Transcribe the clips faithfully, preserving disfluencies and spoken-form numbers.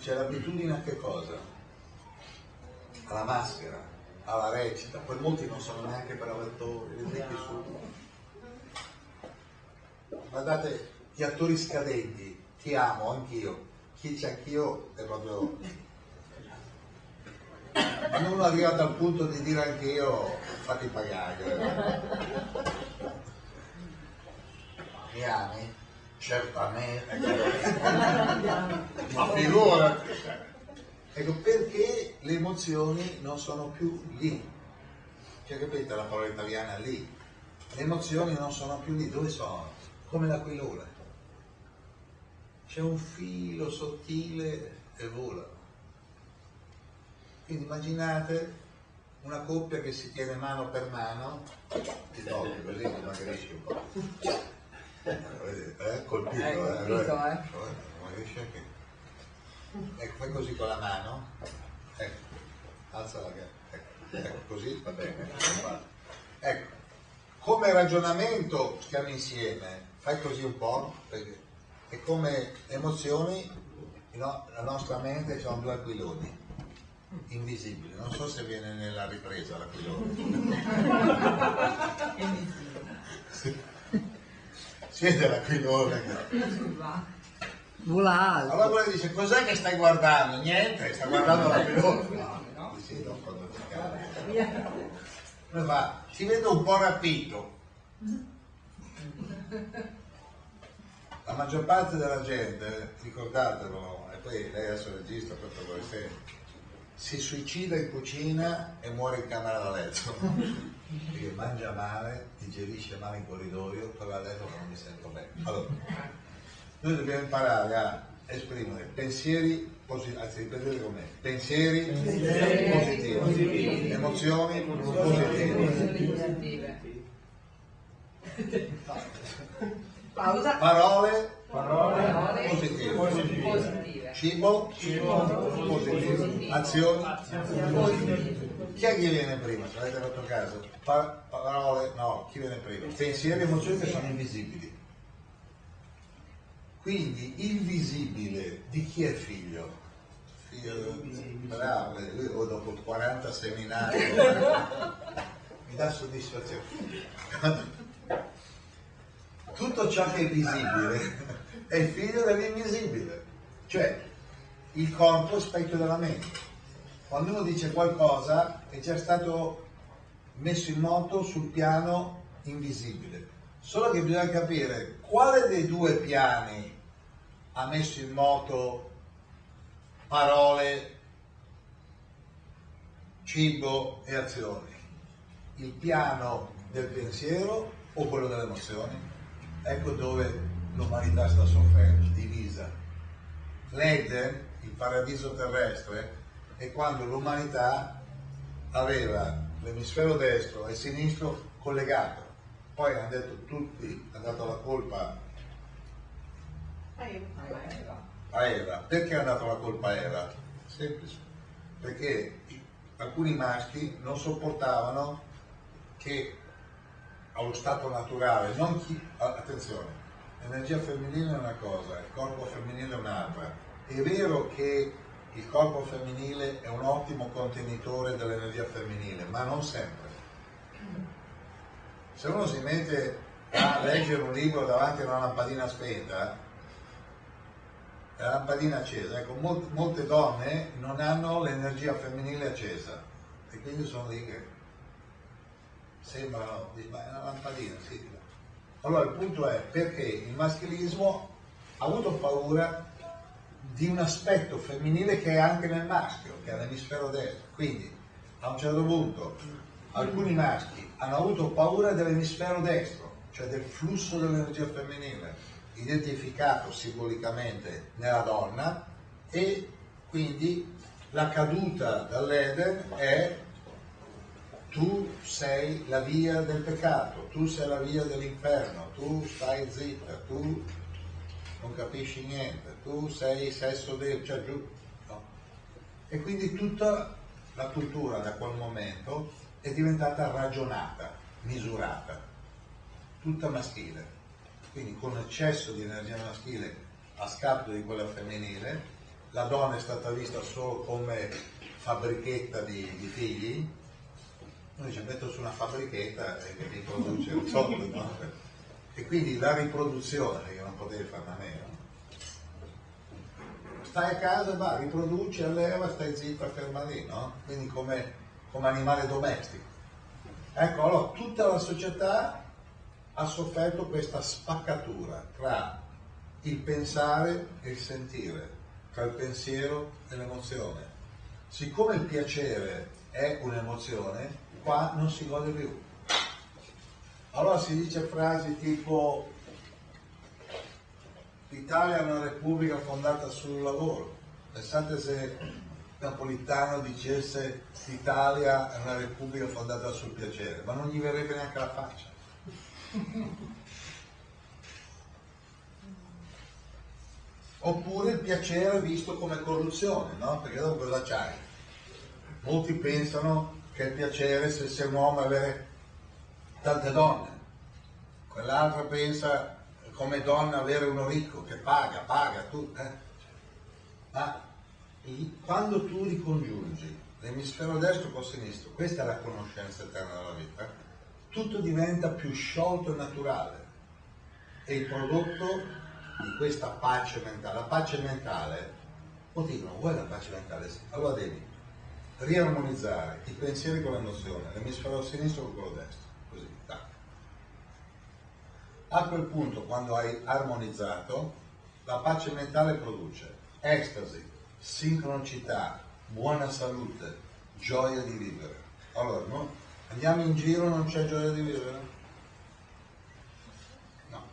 c'è l'abitudine a che cosa? Alla maschera, alla recita, poi molti non sono neanche bravi attori, vedete su. Guardate, gli attori scadenti, ti amo, anch'io, chi c'è anch'io è proprio... Non uno arrivato al punto di dire anch'io, fatti pagare. Mi ami? Certamente. Ma figurati. Ecco, perché le emozioni non sono più lì. Cioè, capite la parola italiana lì? Le emozioni non sono più lì, dove sono? Come l'aquilone. C'è un filo sottile e vola. Quindi immaginate una coppia che si tiene mano per mano, ti togli così, ti magrisci un po'. Eh, colpito, eh, eh, colpito, eh. Magrisci anche. Ecco, fai così con la mano, ecco, alza la gamba, ecco, ecco, così va bene. Ecco, come ragionamento stiamo insieme, fai così un po', perché è come emozioni, no? La nostra mente sono due aquiloni invisibili, non so se viene nella ripresa l'aquilone. Siete l'aquilone. Vola alto. Allora quello dice, cos'è che stai guardando? Niente, sta guardando l'aquilone. No, no, sì, non quando ti cade. Come fa? Ti vedo un po' rapito. La maggior parte della gente, ricordatelo, e poi lei adesso registra questo voi sempre, si suicida in cucina e muore in camera da letto. Perché mangia male, digerisce male in corridoio, però a letto non mi sento bene. Allora, noi dobbiamo imparare a esprimere pensieri positivi, anzi ripetete con me, pensieri, pensieri positivi, positivi, emozioni positive, Pausa. parole, Parole positive, positive. cibo, Cibo positivo, azioni positive. Chi è che viene prima? Se avete fatto caso? Pa- parole, no, chi viene prima? Pensieri e emozioni che sono invisibili. Quindi il visibile di chi è figlio? Figlio bravo, lui oh, dopo quaranta seminari mi dà soddisfazione. Tutto ciò che è visibile è il figlio dell'invisibile, cioè il corpo è specchio della mente. Quando uno dice qualcosa è già stato messo in moto sul piano invisibile, solo che bisogna capire quale dei due piani ha messo in moto parole, cibo e azioni, il piano del pensiero o quello delle emozioni. Ecco dove l'umanità sta soffrendo, divisa. L'Eden, il paradiso terrestre, è quando l'umanità aveva l'emisfero destro e sinistro collegato. Poi hanno detto tutti, hanno dato la colpa a Eva. Perché hanno dato la colpa a Eva? Semplice. Perché alcuni maschi non sopportavano che allo stato naturale, non chi, attenzione, l'energia femminile è una cosa, il corpo femminile è un'altra. È vero che il corpo femminile è un ottimo contenitore dell'energia femminile, ma non sempre. Se uno si mette a leggere un libro davanti a una lampadina spenta, la lampadina accesa, ecco, molte, molte donne non hanno l'energia femminile accesa e quindi sono lì che sembrano, ma è una lampadina, sì. Allora il punto è perché il maschilismo ha avuto paura di un aspetto femminile che è anche nel maschio, che è l'emisfero destro. Quindi a un certo punto alcuni maschi hanno avuto paura dell'emisfero destro, cioè del flusso dell'energia femminile, identificato simbolicamente nella donna, e quindi la caduta dall'Eden è: tu sei la via del peccato, tu sei la via dell'inferno, tu stai zitta, tu non capisci niente, tu sei sesso del, cioè giù, no? E quindi tutta la cultura da quel momento è diventata ragionata, misurata, tutta maschile, quindi con eccesso di energia maschile a scapito di quella femminile, la donna è stata vista solo come fabbrichetta di, di figli, noi ci metto su una fabbrichetta e che mi produce il sotto, no? E quindi la riproduzione, perché non potevi farne a meno, stai a casa, va, riproduci, alleva, stai zitta, ferma lì, no? Quindi come, come animale domestico. Ecco, allora tutta la società ha sofferto questa spaccatura tra il pensare e il sentire, tra il pensiero e l'emozione. Siccome il piacere è un'emozione, qua non si gode più. Allora si dice frasi tipo l'Italia è una repubblica fondata sul lavoro. Pensate se Napolitano dicesse l'Italia è una repubblica fondata sul piacere, ma non gli verrebbe neanche la faccia. Oppure il piacere visto come corruzione, no? Perché dopo cosa c'hai? Molti pensano che il piacere se sei un uomo è avere tante donne, quell'altra pensa come donna avere uno ricco che paga, paga, tu, eh? Ma quando tu ricongiungi l'emisfero destro con sinistro, questa è la conoscenza eterna della vita, tutto diventa più sciolto e naturale, e il prodotto di questa pace mentale, la pace mentale, o dicono, vuoi la pace mentale? Sì. Allora devi riarmonizzare i pensieri con l'emozione, l'emisfero sinistro con quello destro, così, tac. A quel punto, quando hai armonizzato, la pace mentale produce estasi, sincronicità, buona salute, gioia di vivere. Allora, no? Andiamo in giro, non c'è gioia di vivere? No.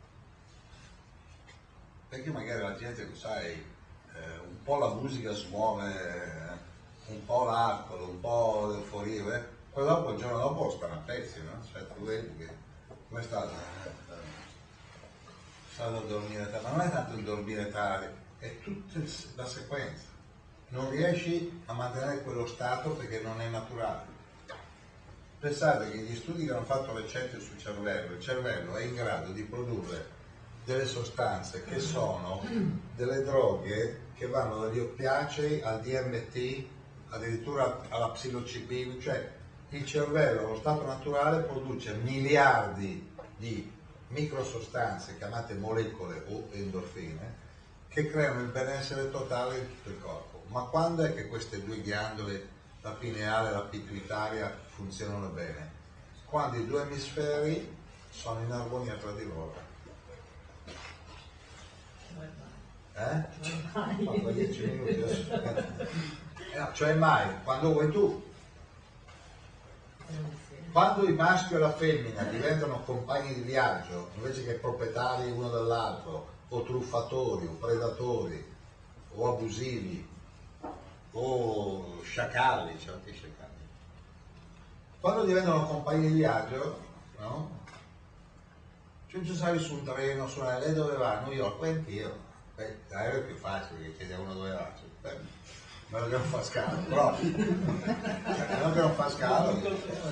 Perché magari la gente, sai, eh, un po' la musica smuove, eh, un po' l'alcol, un po' l'euforia, eh? Poi dopo, il giorno dopo, stanno a pezzi, no? Cioè, tu vedi che come sta? Stato a dormire tardi, ma non è tanto il dormire tardi, è tutta la sequenza. Non riesci a mantenere quello stato perché non è naturale. Pensate che gli studi che hanno fatto recenti sul cervello, il cervello è in grado di produrre delle sostanze che sono delle droghe che vanno dagli oppiacei al D M T, addirittura alla psilocibina, cioè il cervello allo stato naturale produce miliardi di microsostanze chiamate molecole o endorfine che creano il benessere totale di tutto il corpo. Ma quando è che queste due ghiandole, la pineale e la pituitaria, funzionano bene? Quando i due emisferi sono in armonia tra di loro. Eh? Fatto dieci minuti adesso. Eh, no, cioè mai, quando vuoi tu. Quando il maschio e la femmina diventano compagni di viaggio invece che proprietari uno dell'altro, o truffatori, o predatori, o abusivi, o sciacalli, cioè anche sciacalli. Quando diventano compagni di viaggio, no? Cioè tu sali su un treno, su una, lei dove va? New York, poi anch'io. Beh, l'aereo è più facile che chiedi a uno dove va. Cioè, beh, meno che non fa scalo, però meno che non fa scalo, io,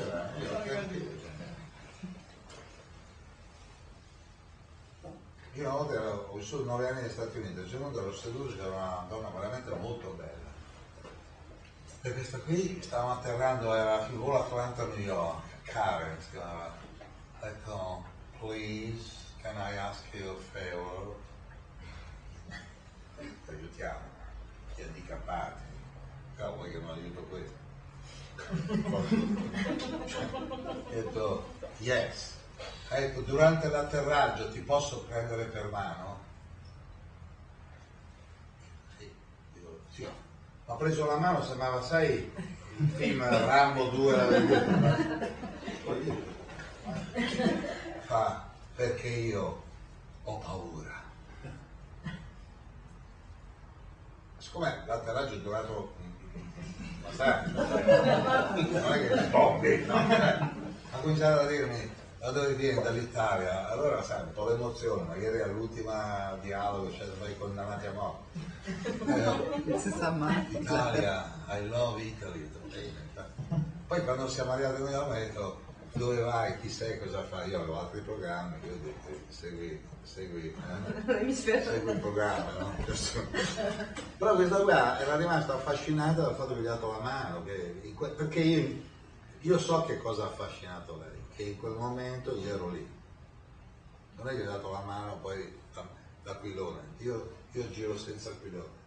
io una volta ero, ho vissuto nove anni negli Stati Uniti, a un certo punto ero seduto, c'era una donna veramente molto bella. E questa qui stavamo atterrando, era il volo Atlanta-New York, Karen si chiamava. Ha detto, please, can I ask you a favor? Ti aiutiamo, ti handicappati, però vuoi che non aiuto questo? Ha detto, yes. Ha detto, durante l'atterraggio ti posso prendere per mano? Sì, dico, sì. Ho preso la mano, sembrava, sai, il film Rambo due, la vedete? Fa, perché io ho paura. Siccome l'atterraggio è durato abbastanza, non è che bombi, no? Ha cominciato a dirmi, da dove vieni? Dall'Italia. Allora sai, un po' l'emozione, magari all'ultima dialogo, cioè sei condannati a morte. Eh, si sa mai. Italia, I love Italy. Poi quando siamo arrivati a New York mi ha detto, dove vai, chi sei, cosa fai? Io avevo altri programmi, io ho detto segui, segui, eh? Mi spiace. segui il programma, no? Però questa qua era rimasta affascinata dal fatto che gli ha dato la mano, che in que- perché io, io so che cosa ha affascinato lei, che in quel momento io ero lì. Non è che gli ho dato la mano poi da, da aquilone, io, io giro senza aquilone.